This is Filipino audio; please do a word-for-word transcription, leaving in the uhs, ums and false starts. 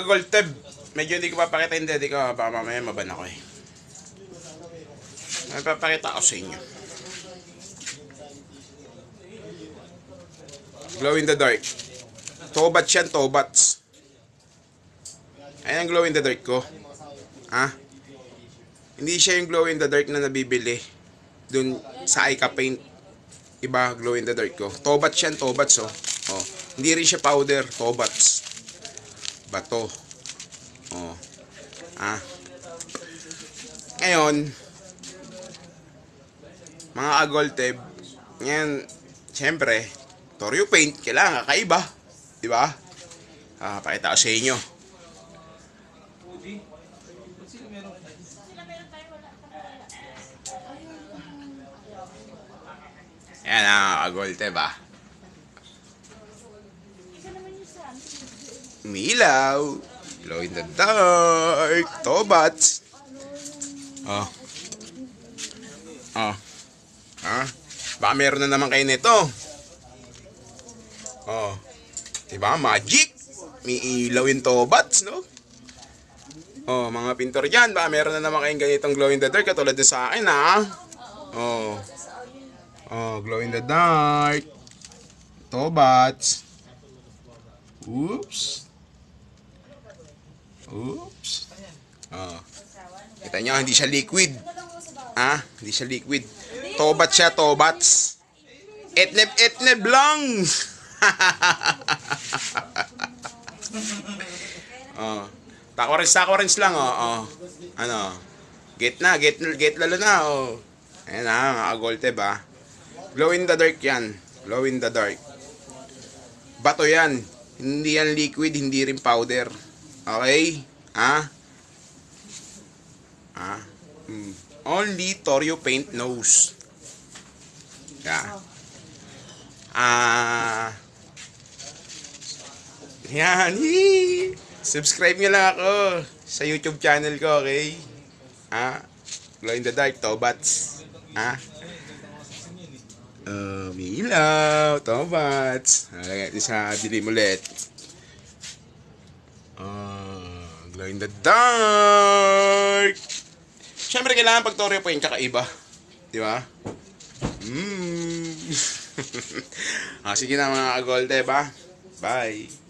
Mga gold teb, medyo hindi ko papakita yung dede ko, baka mamaya maban ako eh. May papakita ko sa inyo. Glow in the dark. Tobats yan, tobats. Ayan ang glow in the dark ko. Ha? Hindi siya yung glow in the dark na nabibili dun sa Ica Paint. Iba, glow in the dark ko. Tobats yan, tobats oh. Oh. Hindi rin siya powder, tobats. Bato. Oh. Ah. Ngayon, mga agolteb, ngayon, siyempre, Torio Paint, kailangan kakaiba. Diba? Ah, pakita ko sa inyo. Yan ang agolteb ah. Milaw. Glow in the dark. Tobats. Oh. Oh. Ha? Baka meron na naman kayo nito. Oh. Diba? Magic. May ilaw yung tobats, no? Oh, mga pintor dyan. Baka meron na naman kayong ganitong glow in the dark. Katulad din sa akin, ha? Oh. Oh, glow in the dark. Tobats. Oops. Oops. Oh. Kita nyo, hindi siya liquid. Ah, hindi siya liquid. Tobats siya, tobats. Etneb, etneb lang. Oh. Takorins, takorins lang, oh. Oh. Ano? Get na, get, get lalo na, oh. Ayan na, mga agolteb, ah. Glow in the dark yan. Glow in the dark. Bato yan. Hindi yan liquid, hindi rin powder. Okay? Ah? Ah? Hmm. Only Torio Paint knows. Yeah. Ah. Yan. Hee. Subscribe nyo lang ako sa YouTube channel ko, okay? Ah? Glow in the dark, tobats. Ah? Uh, milaw, tobats. Lagay natin sa dilim ulit. Uh, glow in the dark. Siyempre, kailangan pag Torio Paint kakaiba. Di ba? Mm. Ah, sige na mga agolteb, ha? Bye.